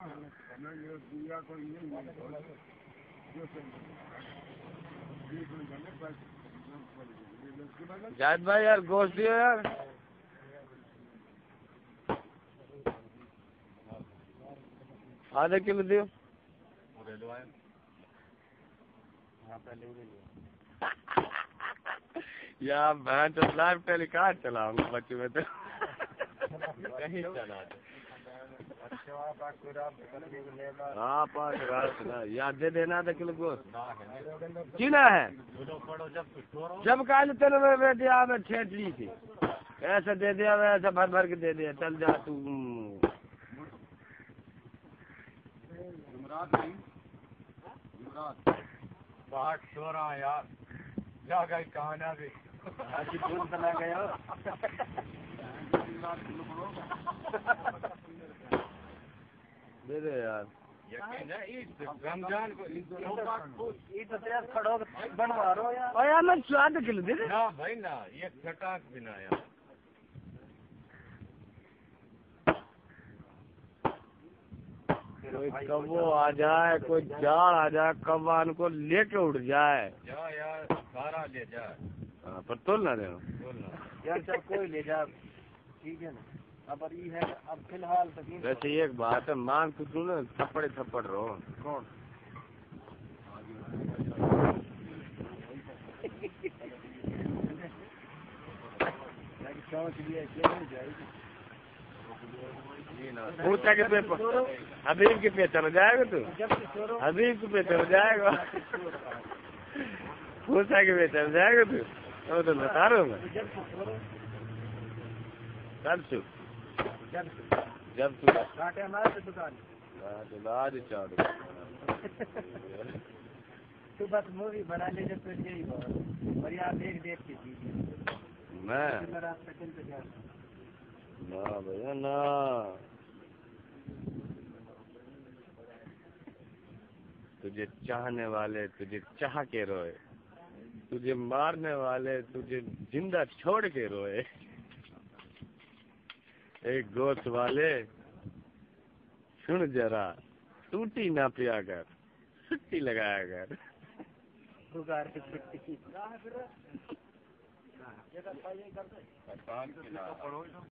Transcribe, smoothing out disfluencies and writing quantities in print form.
جاید بھائی یار گوشت دیو یار آدھا کلو دیو یا میں تو لائف ٹیلی کارڈ چلاؤں گا بچوں میں تو کہیں چلا آپ یاد دے دینا آدھا کلو گوشت چینا ہے جب کال تیرے دیا میں ٹھیٹ لی تھی ایسا دے دیا ایسا بھر بھر کے دے دیا چل جا تو باہر سو رہا یار جا گئی کہاں بھی چلا گیا دے دے یار رمضان بنوا رہا یار میں آدھا کلو دے دے بھائی نا یہ کھٹاک بھی نہ یار کوئی کبو آ جائے کوئی جاڑ آ جائے کبان کو لے کے اٹھ جائے جا یار سارا لے جائے ہاں پر تول نہ دے یار چل کوئی لے جا ٹھیک ہے نا اب یہ ہے اب فی الحال ویسے ایک بات ہے مان تو نا تھپڑے تھپڑ رہو کون پوچھا کہ حبیب کے پہ چلا جائے گا تو حبیب کے پہ چلا جائے گا پوچھا کہ پہ چل جائے گا تو بتا رہا ہوں میں جب تو بس مووی بنا لے جب اور یار دیکھ دیکھ کے میں نہ بھیا نہ تجھے چاہنے والے تجھے چاہ کے روئے تجھے مارنے والے تجھے زندہ چھوڑ کے روئے ایک گوشت والے سن ذرا ٹوٹی نہ پیا کر چھٹی لگایا کر